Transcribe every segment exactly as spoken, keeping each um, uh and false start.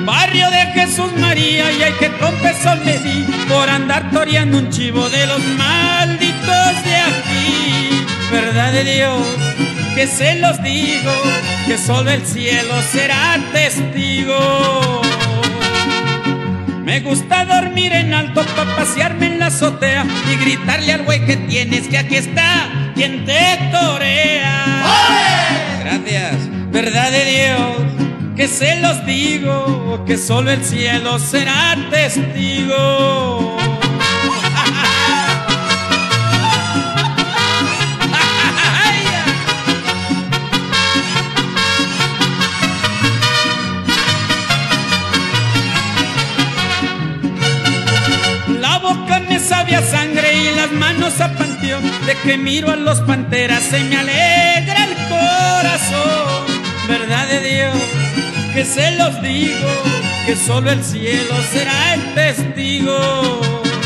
barrio de Jesús María, y hay que tropezón le di por andar toreando un chivo de los malditos de aquí. Verdad de Dios, que se los digo, que solo el cielo será testigo. Me gusta dormir en alto pa' pasearme en la azotea y gritarle al güey que tienes que aquí está quien te torea. ¡Oye! Gracias. Verdad de Dios, que se los digo, que solo el cielo será testigo. La boca me sabe a sangre y las manos a panteón. De que miro a los panteras se me alegra el corazón. Verdad de Dios, que se los digo, que solo el cielo será el testigo.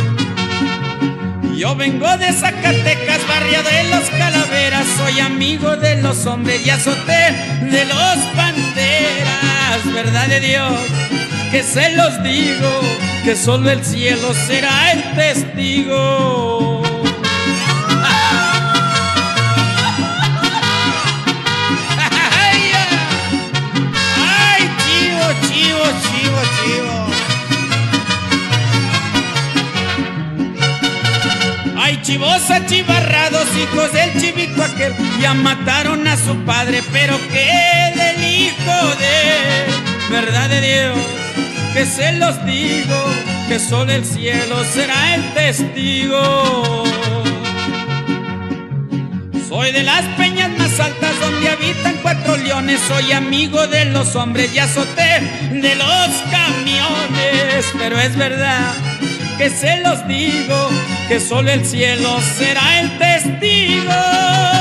Yo vengo de Zacatecas, barrio de los Calaveras, soy amigo de los hombres y azoté de los panteras. Verdad de Dios, que se los digo, que solo el cielo será el testigo. Chivo, chivo, chivo. Ay, chivos achivarrados, hijos del chivito aquel, ya mataron a su padre, pero qué del hijo de... Verdad de Dios, que se los digo, que solo el cielo será el testigo. Soy de las peñas más altas donde habitan cuatro leones, soy amigo de los hombres y azoté de los camiones. Pero es verdad, que se los digo, que solo el cielo será el testigo.